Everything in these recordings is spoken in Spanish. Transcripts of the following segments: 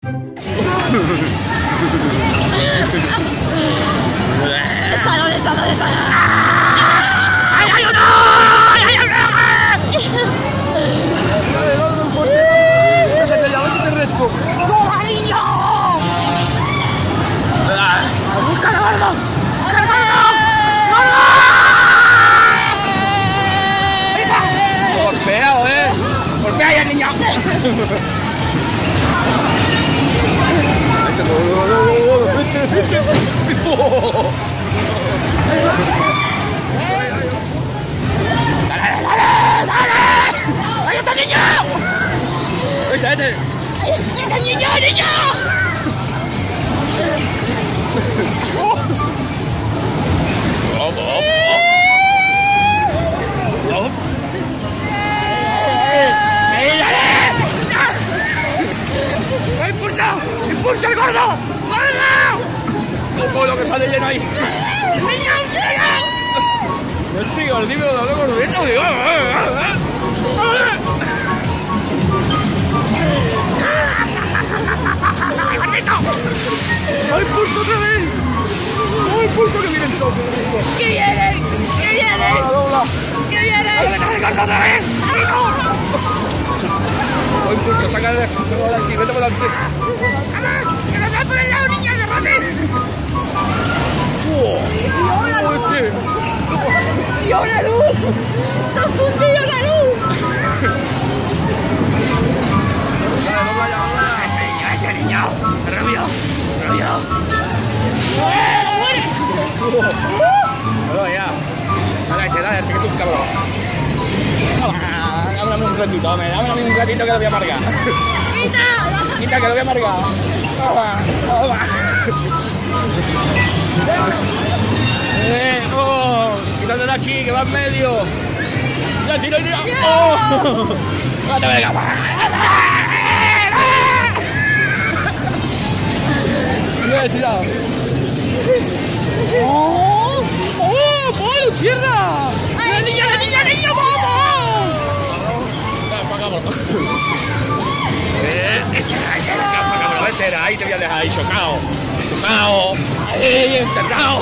¡Échalo, échalo, échalo! ¡Ay, ay, no! ¡Ay, ay, no! ¡Déjate ya, vete de resto! ¡Toma, niño! ¡Búscalo, gordo! ¡Golpeado, ¡Golpea ahí al niño! ¡Dale! ¡Ahí está el niño! ¡Vete! ¡Ahí está el niño! ¡Impulsa el gordo! ¡Gordo! ¡Todo lo que sale lleno ahí! ¡Niño! No sigo, dime lo de gordito. ¡Ay, pulso otra vez! ¡Ay, pulso que viene todo! ¡Que viene! ¡Que viene! ¡Dobla! ¡Que viene! ¡Ay, gordo otra vez! ¡Ay, pulso! ¡Saca de aquí! ¡Vete por delante! ¡Que nos va por el lado, niña! ¡Derrate! ¡Y una luz! ¡Se ha fundido la luz! ¡Ese niño! ¡Rubio! Bueno, ya. Dale, que es un cabrón. Dámame un ratito, dámame un ratito que lo voy a amargar. Quita, que lo voy a amargar. Toma. Quítate de aquí, que va en medio. Ya tiro y ¡oh! ¡No te venga! ¡No he tirado! ¡Oh! ¡Polo, cierra! ¡La niña, vamos! Ese era, ahí te voy a dejar ahí chocado. Ahí, encerrado.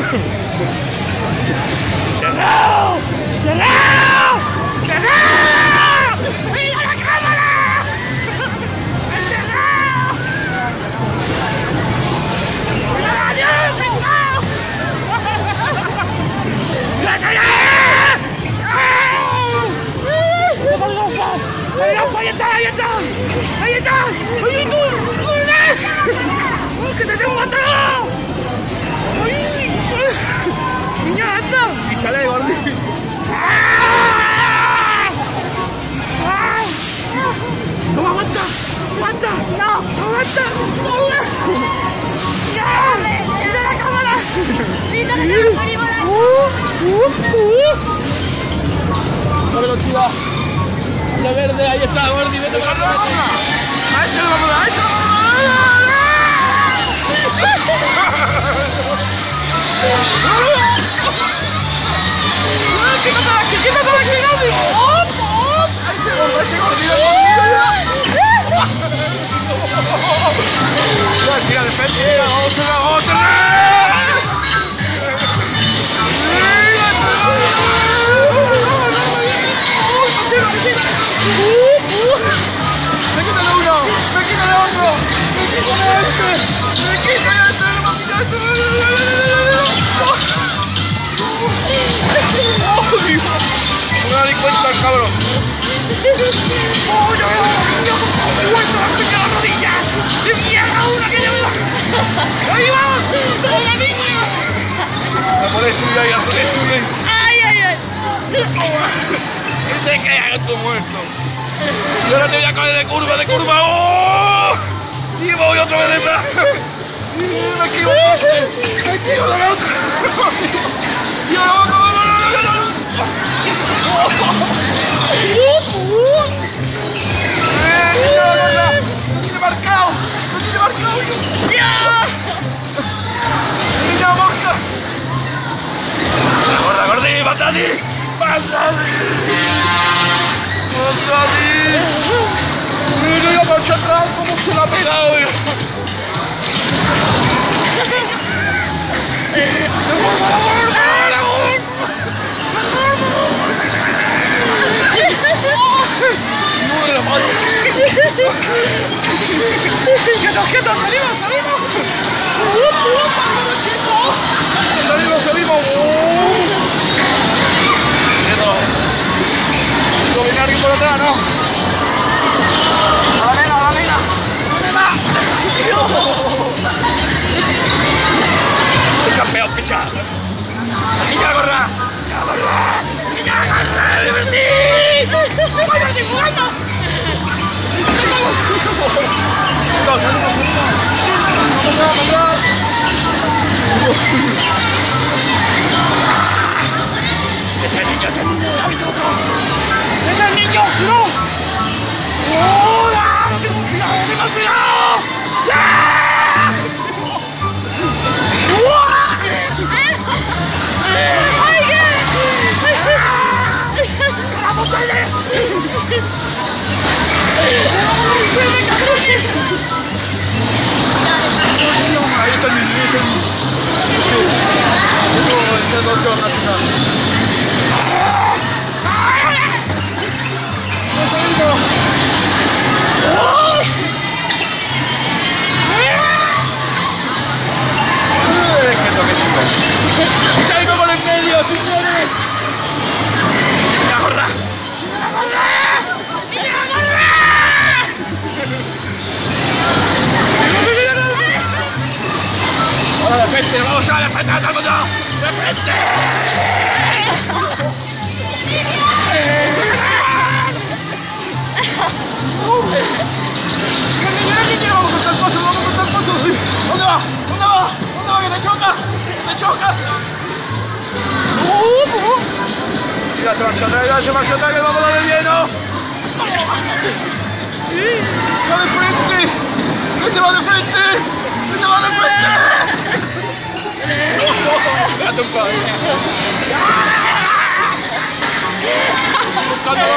¡Mira la cámara! ¡Encerrado! ¡Adiós, pescado! ¡Ahí está! ¡Oye tú! ¡Que te tengo matado! ¡Niña, anda! Y sale de gordito. ¡No aguanta! ¡No! ¡Aguanta! ¡Mira la cámara! ¡Mira que te salimos la ¡La velocidad! ¡La verde! Ahí está, Gordi, vete para arriba. ¡Ahí está! ¡Quítate aquí, Gaby! ¡Op! ¡Ese gordito! ¡Tira de frente! ¡Otra! ¡Me quita el uno! ¡Me quita el otro! ¡Me quita este! ¡Me quita este! ¡No me di cuenta, cabrón! ¡Oh, ya veo! ¡Vuelto la pequeña rodilla! ¡De mierda una que lleva! ¡Ahí vamos! ¡Como la niña! ¡La pones suya ahí, la pones suya! ¡Ay! ¡Te cagas tu muerto! Y ahora te voy a caer de curva! ¡Oh! Y me voy otra vez detrás. Me equivoqué. Y ahora tiene marcado. Niña morta. Gordi, ¡Matadi! ¡Matadi! Mira, marcha atrás, cómo se la ha pegado. quietos, quietos! ¡Salimos, salimos! ¡Salimos, salimos! ¡Quieto! ¿Tengo que venir alguien por atrás, no? ¡A la nena, a la nena! ¡A la nena! ¡El campeón, picha! ¡La niña gorra! ¡La gorra! ¡La gorra! ¡Divertí! ¡Vaya, estoy jugando! ¡Vamos, vamos! ¡Ese niño! ¡Ese niño! ¡No! ¡Hola! ¡Tengo cuidado! ¡Tengo cuidado! ¡Ah! ¡Ay, qué! ¡Vamos, dale! Ahí está el niño, ¡Salgo por el medio, señores! ¡La gorra! ¡La gorra! ¡La gorra! ¡Ahora de frente! ¡Vamos a de frente a todo el mundo! ¡De frente! ¡Vamos a cortar paso! ¡Vamos a cortar paso! ¿Dónde va? ¿Dónde va? ¿Dónde va? ¡Que te choca! ¡Te choca! Mira, se marcha atrás, que vamos a darle lleno. ¡Va de frente! ¡Vete, va de frente! ¡Vete, va de frente! ¡Date un padre!